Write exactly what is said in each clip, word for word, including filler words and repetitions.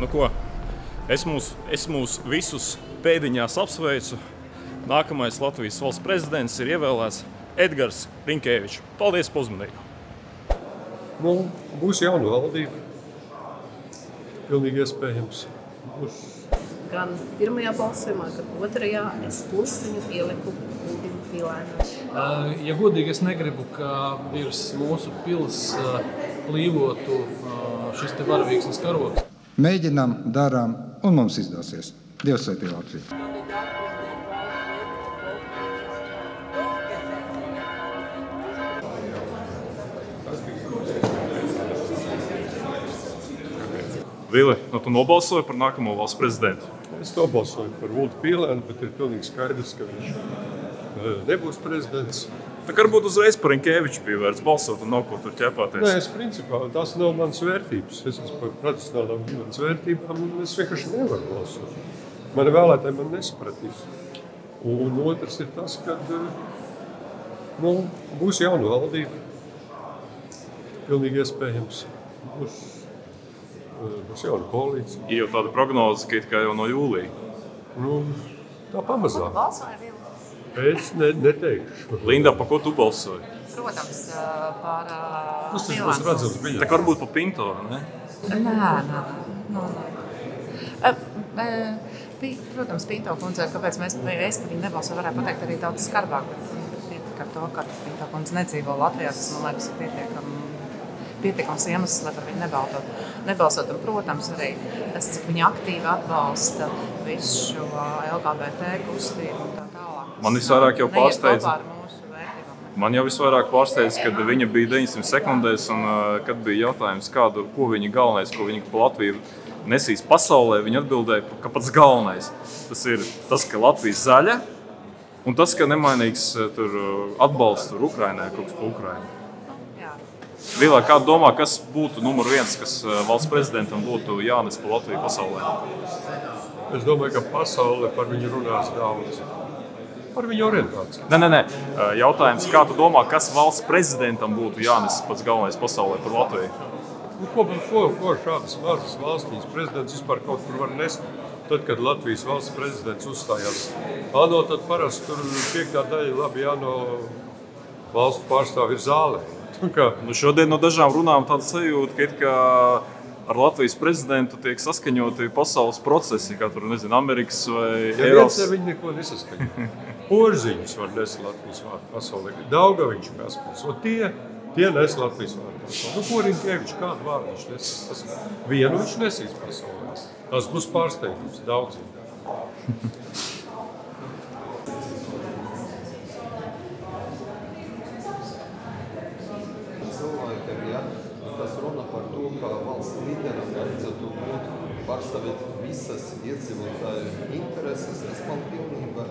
Nu ko, es mūs, es mūs visus pēdiņās apsveicu. Nākamais Latvijas valsts prezidents ir ievēlēts Edgars Rinkēvičs. Paldies par uzmanību. Nu, būs jauna valdība. Pilnīgi iespējams. Būs. Gan pirmajā balsojumā, gan otrajā es plusiņu ieliku Uldim Pilēnam. Uh, ja godīgi, es negribu, ka virs mūsu pils uh, plīvotu uh, šis te varavīksnes karogs. Mēģinām, darām un mums izdosies. Dievs svētī Latviju! Vili, nu tu nobalsoji par nākamo valsts prezidentu? Es nobalsoju par Uldu Pilēnu, bet ir pilnīgi skaidrs, ka viņš nebūs prezidents. Tā kā varbūt uzreiz par Rinkēviču bija vērts balsot un nav ko tur ķepāties. Nē, es principā, tās nav manas vērtības. Es esmu par tradicionālām ģimenes vērtībām un es vienkārši nevaru balsot. Mani vēlētāji man nesapratīs. Un otrs ir tas, ka nu, būs jauna valdība. Pilnīgi iespējams. Būs, būs jauna koalīcija. Ir jau tāda prognoze, ka it kā jau no jūlija. Nu, tā pamazām. Balsoja Vili? Es ne, neteikšu. Linda, pa ko tu balsoji? Protams, par Tas tas būs redzams biļets. Tā kā varbūt pa Pinto, ne? Nē, nē, nē. Protams, Pinto kundze, kāpēc mēs es par viņu nebalsoju, varētu pateikt arī daudz skarbāk, bet pietiek ar to, ka Pinto kundze nedzīvo Latvijā, tas, man liekas, ir pietiekam, pietiekams iemesls, lai par viņu nebaltot. Nebalsot, un, protams, arī tas, cik viņa aktīvi atbalsta visu šo L G B T kustību un tā tālāk. Man visvairāk jau pārsteidz. Man jau visvairāk pārsteidz, kad viņa bija deviņsimt sekundēs un kad bija jautājums, kādu, ko viņa galvenais, ko viņa pa Latviju nesīs pasaulē, viņa atbildēja, ka pats galvenais. Tas ir tas, ka Latvija zaļa un tas, ka nemainīgs tur atbalsts tur Ukrainai, kaut kas pa Ukrainu. Vīlā, kā domā, kas būtu numur viens, kas valsts prezidentam būtu jānes pa Latviju pasaulē? Es domāju, ka pasaule par viņu runās daudz. Par viņu orientāciju. Nē, nē, nē. Jautājums, kā tu domā, kas valsts prezidentam būtu jānes pats galvenais pasaulē par Latviju? Nu, ko, ko, ko šādas mazas valstīs prezidents vispār kaut kur var nest? Tad, kad Latvijas valsts prezidents uzstājās ANO, tad parasti tur piektā daļa labi ANO valstu pārstāvi ir zālē. Nu, šodien no dažām runām tāda sajūta, ka, ka ar Latvijas prezidentu tiek saskaņoti pasaules procesi, kā tur, nezinu, Amerikas vai ja Eiropas. Ja viņi neko nesaskaņo. Požziņus var nest Latvijas vārdu pasaulē. Daugaviņš Kaspars. Un tie, tie nes Latvijas vārdu pasaulē. Nu, ko Rinkēvičs, kādu vārdu viņš nesīs? Vienu viņš nesīs pasaulē. Tas būs pārsteigums daudziem. Tas runa par to, ka valsts līderam vajadzētu būt pārstāvēt visas iedzīvotāju intereses, tas man pilnībā.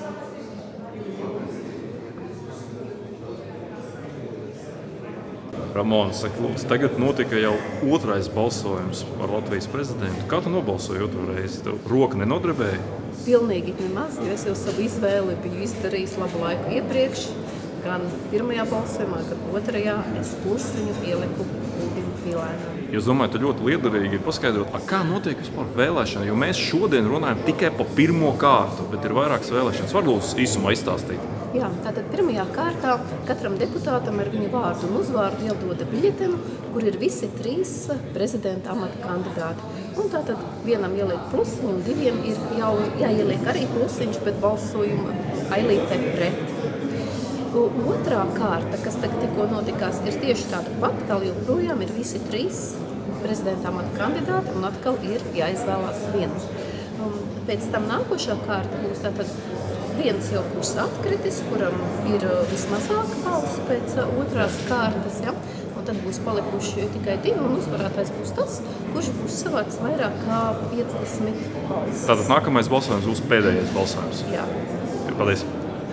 Ramona saka, lūdzu, tagad notika jau otrais balsojums par Latvijas prezidentu. Kā tu nobalsoji otru reizi? Tev roka nenodrebēja? Pilnīgi nemaz, jo es jau savu izvēli biju izdarījis labu laiku iepriekš. Gan pirmajā balsojumā, gan otrajā es plusiņu ieliku Uldim Pilēnam. Es domāju, ka ļoti liederīgi ir paskaidrot, kā notiek vispār vēlēšana, jo mēs šodien runājam tikai pa pirmo kārtu, bet ir vairākas vēlēšanas. Var lūdzu īsumā izstāstīt? Jā, tātad pirmajā kārtā katram deputātam ar viņa vārdu un uzvārdu iedoda biļetenu, kur ir visi trīs prezidenta amata kandidāti. Un tātad vienam ieliek plusiņu un diviem ir jau jāieliek arī plusiņš, bet balsojuma ailīte pret. Otrā kārta, kas tagad tikko notikās, ir tieši tāda pati, tā joprojām ir visi trīs prezidenta amata kandidāti un atkal ir jāizvēlās viens. Pēc tam nākošā kārta būs tātad viens jau būs atkritis, kuram ir vismazāka balss pēc otrās kārtas, ja? Un tad būs palikuši tikai divi un uzvarētājs būs tas, kurš būs savācis vairāk kā piecdesmit balss. Tātad nākamais balsojums būs pēdējais balsojums. Jā. Paldies.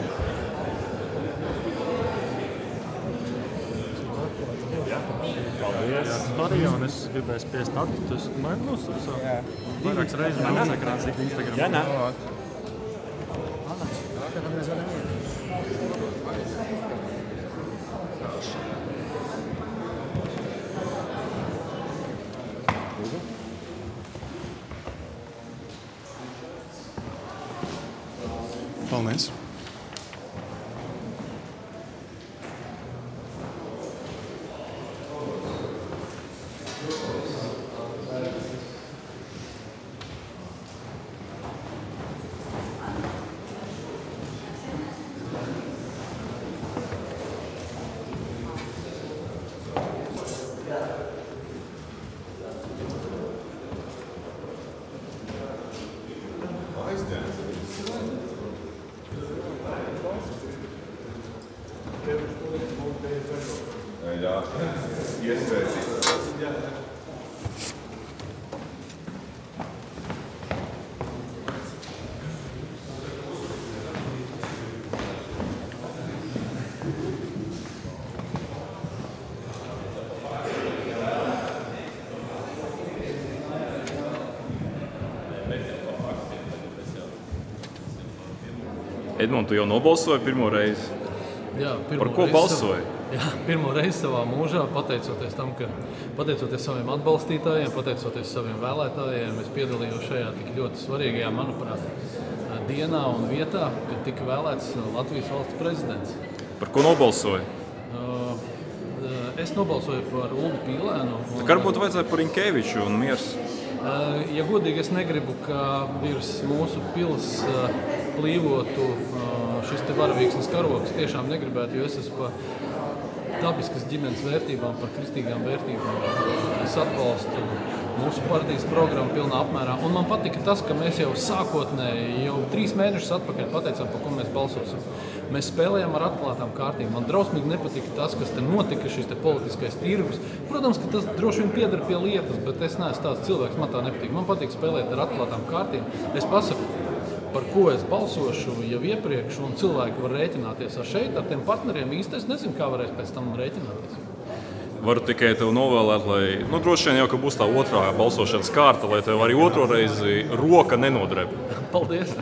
Un es gribēju spiest aktus, man nosūsā. Vairākas reizes man nesakrāts, cik Instagram. Jā, nē. Paldies! Jā, iesvētīt. Edmund, tu jau nobalsoji pirmo reizi? Jā, Par ko balsoji? Jā, pirmo reizi savā mūžā, pateicoties tam, ka pateicoties saviem atbalstītājiem, pateicoties saviem vēlētājiem, es piedalījos šajā tik ļoti svarīgajā, manuprāt, dienā un vietā, kad tika vēlēts Latvijas valsts prezidents. Par ko nobalsoji? Es nobalsoju par Uldu Pīlēnu. Tā kā varbūt vajadzēja par Rinkēviču un Miers? Ja godīgi, es negribu, ka virs mūsu pils plīvotu šis te varavīksnes karogs. Tiešām negribētu, jo es esmu par dabiskas ģimenes vērtībām, par kristīgām vērtībām. Es atbalstu mūsu partijas programmu pilnā apmērā. Un man patika tas, ka mēs jau sākotnēji, jau trīs mēnešus atpakaļ pateicām, par ko mēs balsosim. Mēs spēlējām ar atklātām kārtīm. Man drausmīgi nepatika tas, kas te notika, šis te politiskais tirgus. Protams, ka tas droši vien pieder pie lietas, bet es neesmu tāds cilvēks, man tā nepatīk. Man patīk spēlēt ar atklātām kārtīm. Es pasaku, par ko es balsošu jau iepriekš, un cilvēki var rēķināties ar šeit, ar tiem partneriem. Īsti es nezinu, kā varēs pēc tam rēķināties. Varu tikai tev novēlēt, lai, nu, droši vien jau, ka būs tā otrā balsošanas kārta, lai tev arī otro reizi roka nenodreb. Paldies!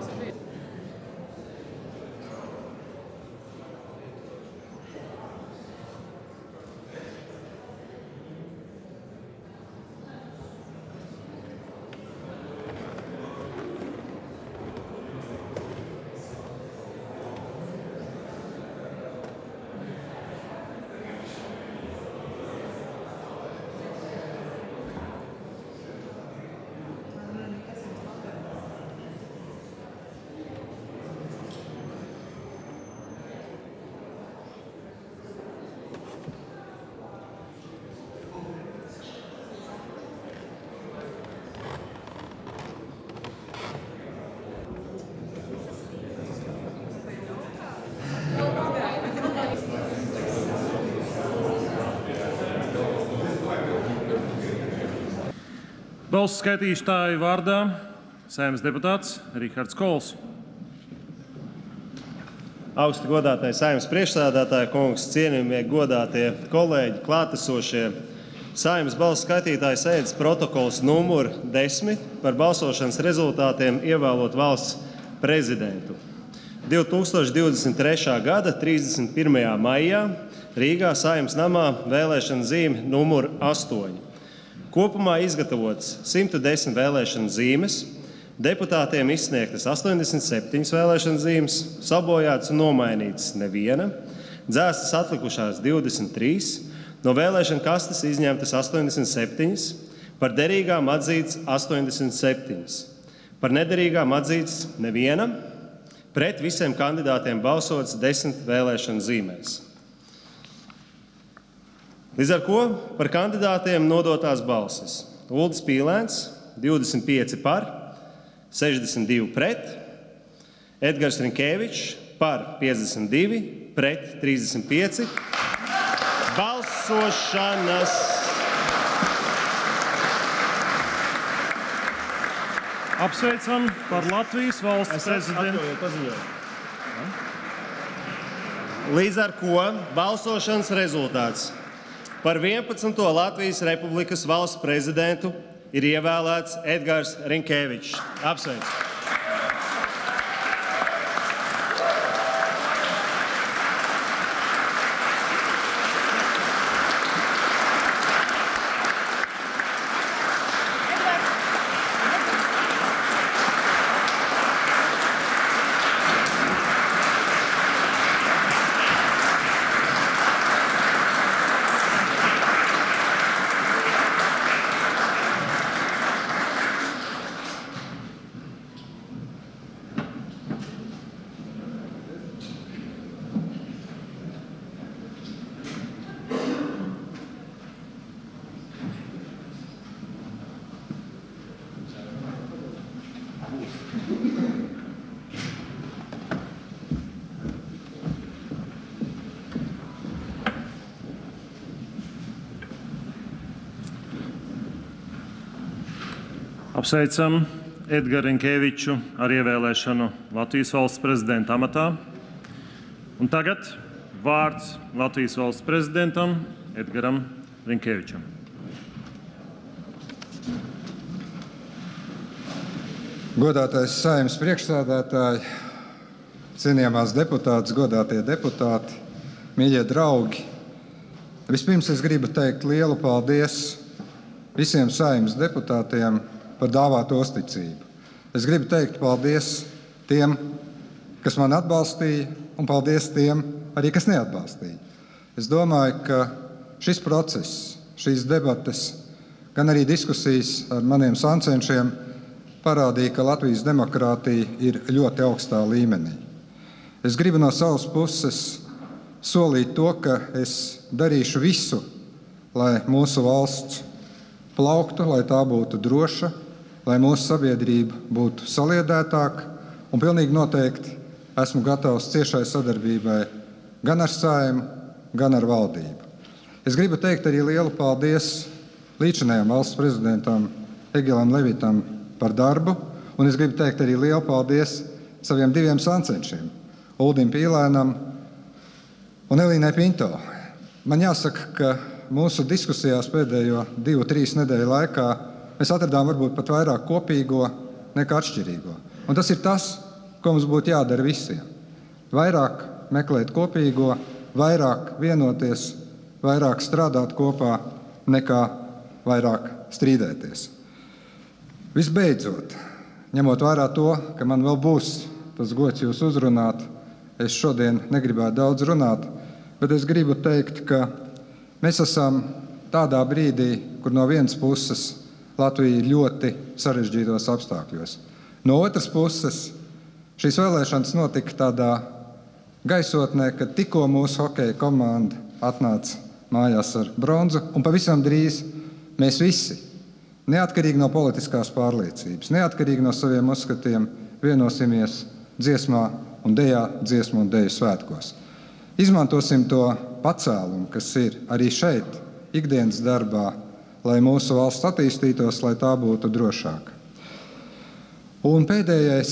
Balsu skaitītāju vārdā Saeimas deputāts Rihards Kols. Augsti godātais Saeimas priekšsēdētāja kungs, cienījamie godātie kolēģi, klātesošie. Saeimas balsu skaitītāju sēdes protokols numur desmit par balsošanas rezultātiem ievēlot valsts prezidentu. divi tūkstoši divdesmit trešā gada trīsdesmit pirmajā maijā Rīgā Saeimas namā vēlēšana zīme numur astoņi. Kopumā izgatavotas simt desmit vēlēšanas zīmes, deputātiem izsniegtas astoņdesmit septiņas vēlēšanas zīmes, sabojātas un nomainītas neviena, dzēstas atlikušās divdesmit trīs, no vēlēšana kastes izņemtas astoņdesmit septiņas, par derīgām atzītas astoņdesmit septiņas, par nederīgām atzītas neviena, pret visiem kandidātiem balsots desmit vēlēšanas zīmēs. Līdz ar ko par kandidātiem nodotās balsis. Uldis Pīlēns divdesmit pieci par, sešdesmit divi pret, Edgars Rinkēvičs par piecdesmit divi, pret trīsdesmit pieci. Balsošanas Apsveicam par Latvijas valsts prezidentu. Līdz ar ko balsošanas rezultāts. Par vienpadsmito Latvijas Republikas valsts prezidentu ir ievēlēts Edgars Rinkēvičs. Apsveic! Apsveicam Edgars Rinkēviču ar ievēlēšanu Latvijas valsts prezidenta amatā. Un tagad vārds Latvijas valsts prezidentam Edgaram Rinkēvičam. Godātais Saeimas priekšsēdētāji, cienījamās deputātes, godātie deputāti, mīļie draugi. Vispirms es gribu teikt lielu paldies visiem Saeimas deputātiem par dāvāto uzticību. Es gribu teikt paldies tiem, kas man atbalstīja, un paldies tiem arī, kas neatbalstīja. Es domāju, ka šis process, šīs debates, gan arī diskusijas ar maniem sancenšiem parādīja, ka Latvijas demokrātija ir ļoti augstā līmenī. Es gribu no savas puses solīt to, ka es darīšu visu, lai mūsu valsts plauktu, lai tā būtu droša, lai mūsu sabiedrība būtu saliedētāka, un pilnīgi noteikti esmu gatavs ciešai sadarbībai gan ar Saeimu, gan ar valdību. Es gribu teikt arī lielu paldies līdzinājām valsts prezidentam Egilam Levitam par darbu, un es gribu teikt arī lielu paldies saviem diviem sancenšiem, Uldim Pīlēnam un Elīnai Pinto. Man jāsaka, ka mūsu diskusijās pēdējo divu, trīs nedēļu laikā mēs atradām varbūt pat vairāk kopīgo nekā atšķirīgo. Un tas ir tas, ko mums būtu jādara visiem. Vairāk meklēt kopīgo, vairāk vienoties, vairāk strādāt kopā, nekā vairāk strīdēties. Visbeidzot, ņemot vērā to, ka man vēl būs tas gods jūs uzrunāt, es šodien negribētu daudz runāt, bet es gribu teikt, ka mēs esam tādā brīdī, kur no vienas puses Latvija ir ļoti sarežģītos apstākļos. No otras puses, šīs vēlēšanas notika tādā gaisotnē, kad tikko mūsu hokeja komanda atnāca mājās ar bronzu, un pavisam drīz mēs visi, neatkarīgi no politiskās pārliecības, neatkarīgi no saviem uzskatiem, vienosimies dziesmā un dejā, dziesmu un deju svētkos. Izmantosim to pacēlumu, kas ir arī šeit, ikdienas darbā, lai mūsu valsts attīstītos, lai tā būtu drošāka. Un pēdējais,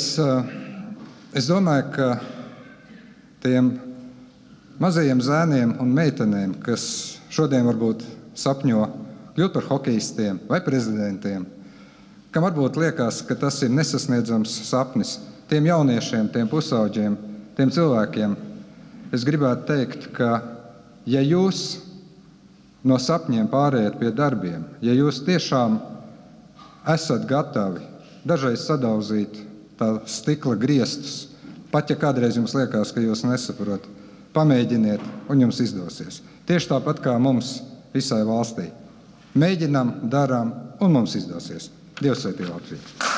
es domāju, ka tiem mazajiem zēniem un meitenēm, kas šodien varbūt sapņo kļūt par hokejistiem vai prezidentiem, kam varbūt liekas, ka tas ir nesasniedzams sapnis, tiem jauniešiem, tiem pusauģiem, tiem cilvēkiem, es gribētu teikt, ka ja jūs no sapņiem pārējat pie darbiem, ja jūs tiešām esat gatavi dažreiz sadauzīt tā stikla griestus, pat ja kādreiz jums liekas, ka jūs nesaprotat, pamēģiniet un jums izdosies. Tieši tāpat kā mums visai valstī. Mēģinām, darām un mums izdosies. Dievs svētī Latviju!